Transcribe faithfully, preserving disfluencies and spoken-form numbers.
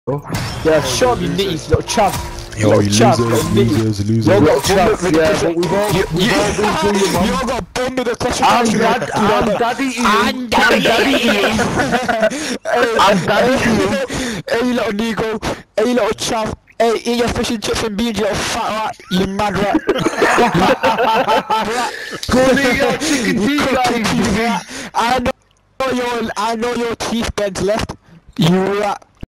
Yeah, shut up, you nitties, little chav. Yo, you chav, losers, losers, losers. You got chav, yeah, but we've all, You, we've you, all been through your mum. you all got bummed with a clutch of I'm cash, dad, you know. I'm daddy eating. I'm daddy daddy eating. Hey, I'm daddy eating. hey, you little Nigo. Hey, you little chav. Hey, eat your fish and chips and beans, you little fat rat. You mad rat. Go and eat your chicken You teeth, cooking guys. teeth rat. I know your, I know your teeth bent left. You rat.